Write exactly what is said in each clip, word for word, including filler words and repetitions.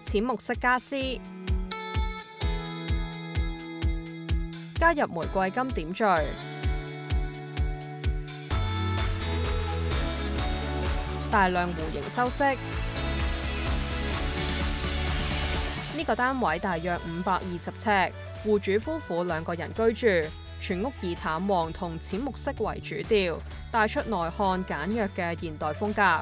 淺木色家私，加入玫瑰金點綴。大量弧形修飾。呢個單位大約五百二十尺，戶主夫婦兩個人居住，全屋以淡黃同淺木色為主調，帶出內漢簡約嘅現代風格。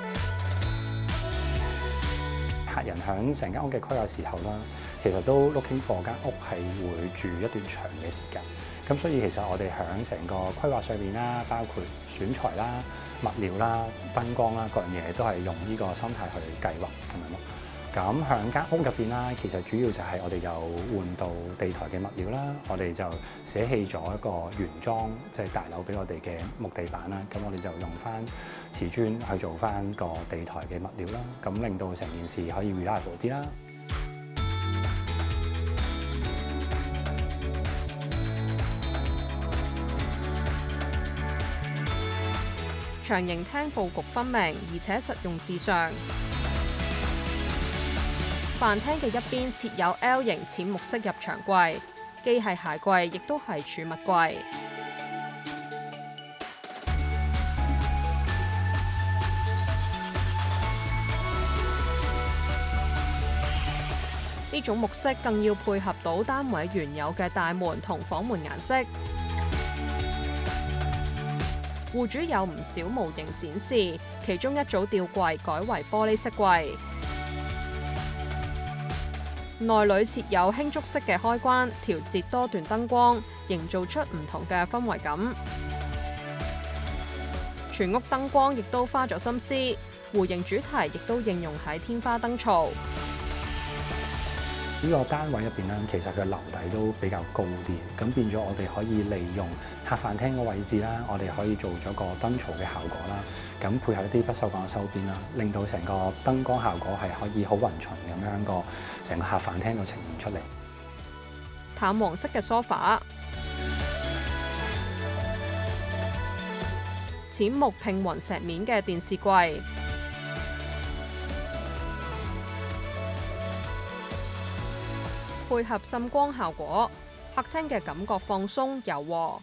客人喺成間屋嘅規劃時候啦，其實都 looking for 間屋係會住一段長嘅時間。咁所以其實我哋喺成個規劃上面啦，包括選材啦、物料啦、燈光啦，各樣嘢都係用呢個心態去計劃咁樣咯。咁喺間屋入邊啦，其實主要就係我哋有換到地台嘅物料啦，我哋就捨棄咗一個原裝即係大樓俾我哋嘅木地板啦，咁我哋就用翻瓷磚去做翻個地台嘅物料啦，咁令到成件事可以 reliable 啲啦。 長形廳佈局分明，而且實用至上。飯廳嘅一邊設有 L 型淺木色入牆櫃，既係鞋櫃，亦都係儲物櫃。呢種木色更要配合到單位原有嘅大門同房門顏色。戶主有唔少模型展示，其中一組吊櫃改為玻璃飾櫃。內裏設有輕觸式嘅開關，調節多段燈光，營造出唔同嘅氛圍感。全屋燈光亦都花咗心思，弧形主題亦都應用喺天花燈槽。 呢個單位入邊咧，其實佢樓底都比較高啲，咁變咗我哋可以利用客飯廳嘅位置啦，我哋可以做咗個燈槽嘅效果啦，咁配合一啲不鏽鋼嘅收邊啦，令到成個燈光效果係可以好勻循咁樣個成個客飯廳度呈現出嚟。 淡黃色嘅梳化，淺木拼雲石面嘅電視櫃。配合滲光效果，客廳嘅感覺放鬆柔和。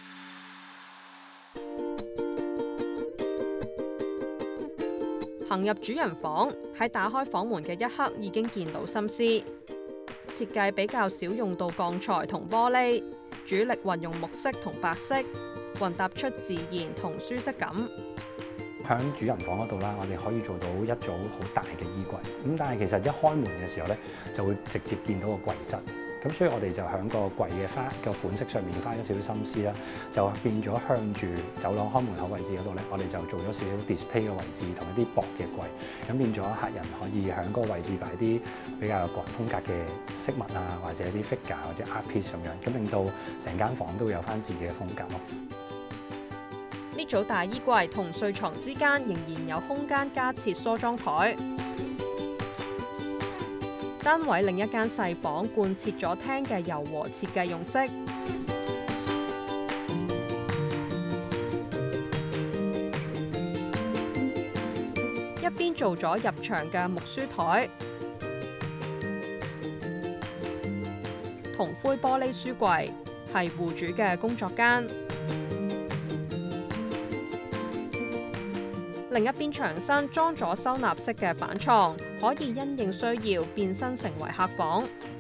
行入主人房，喺打開房門嘅一刻已經見到心思。設計比較少用到鋼材同玻璃，主力運用木色同白色，混搭出自然同舒適感。 喺主人房嗰度啦，我哋可以做到一組好大嘅衣櫃，咁但係其實一開門嘅時候咧，就會直接見到個櫃質，咁所以我哋就喺個櫃嘅花個款式上面花咗少少心思啦，就變咗向住走廊開門口位置嗰度咧，我哋就做咗少少 display 嘅位置同一啲薄嘅櫃，咁變咗客人可以喺嗰個位置擺啲比較個人風格嘅飾物啊，或者啲 figure 或者 art piece 咁樣，咁令到成間房都有翻自己嘅風格咯。 呢組大衣櫃同睡床之間仍然有空間加設梳妝台。單位另一間細房貫徹咗廳嘅柔和設計用色。一邊做咗入牆嘅木書台，銅灰玻璃書櫃係戶主嘅工作間。另一邊牆身裝咗收納式嘅板床，可以因應需要變身成為客房。